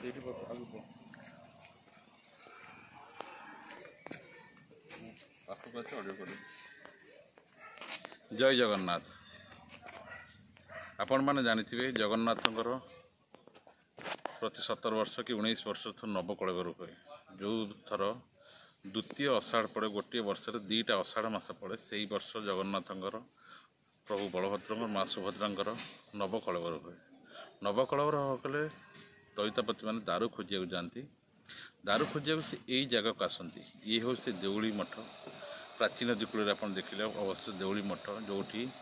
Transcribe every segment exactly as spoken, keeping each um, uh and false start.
जय जगन्नाथ। आपण मैंने जानी जगन्नाथंकर प्रति सतर वर्ष कि उन्नीस वर्ष थर नवकलेवर हुए। जो थर द्वितीय अषाढ़ पड़े गोटे वर्ष दीटा अषाढ़ मास पड़े से वर्ष जगन्नाथंकर प्रभु बलभद्र माँ सुभद्रा नवकलेवर हुए। नवकलेवर कले दईतापति मैंने दारू खोजा जाती। दारू खोजा से यही जगह को आसती। ये हूँ से देउली मठ प्राचीन दिकूल आप देखिले अवश्य देउली मठ जो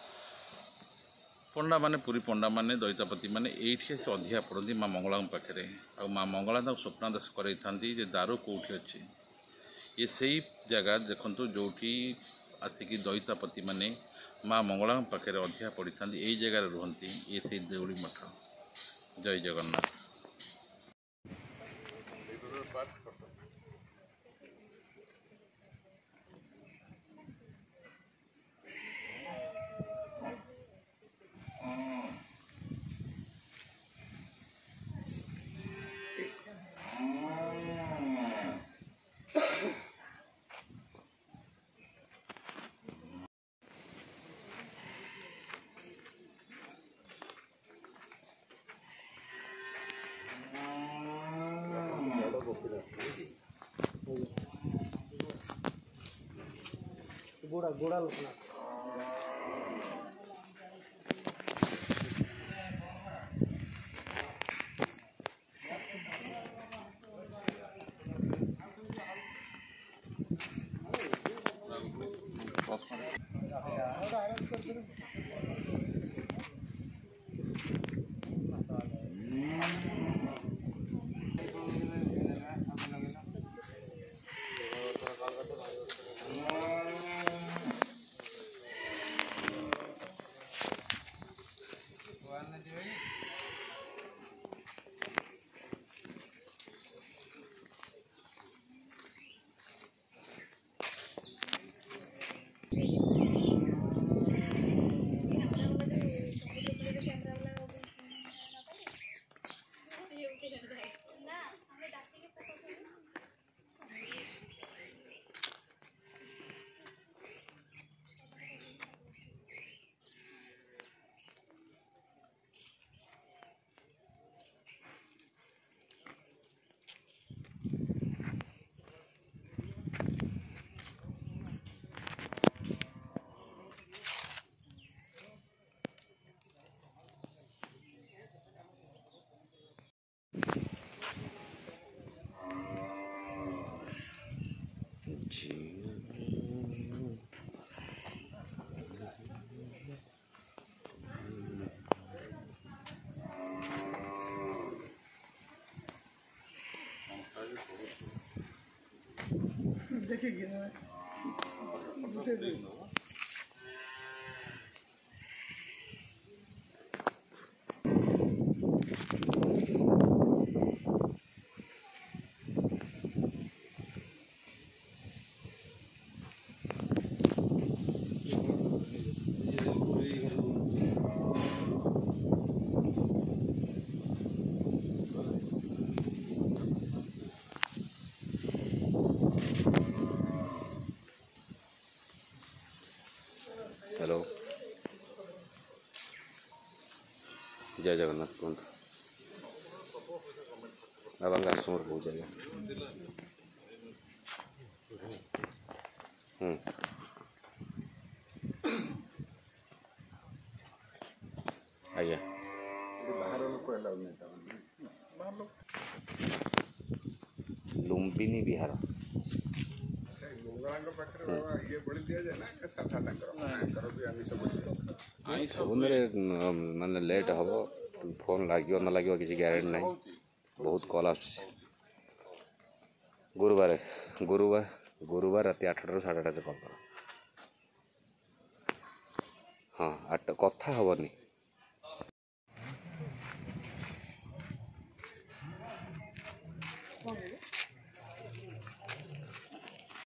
पंडा माने पूरी पंडा माने दईतापति माने ये से अधिया पड़ती माँ मंगला पाखे। आ माँ मंगला स्वप्नादेश कराई दारू कौटी अच्छी ये से जगह देखु जो आसिकी दईतापति माने माँ मंगला पाखे अधिया पड़ी था यही जगह रुहति ये से देउली मठ। जय जगन्नाथ। गुड़ा गुड़ा लोकना देखिए हेलो जय जगन्नाथ कहतु बाबा आश्रम पहुँचे आज्ञा लुम्बिनी विहार माने लेट हम फोन लगे न लगे किसी ग्यारंटी ना बहुत कॉल आस गुरुवार गुरुवार गुरुवार राति आठटा साढ़े आठ कॉल कर हाँ आठ कथा हेनी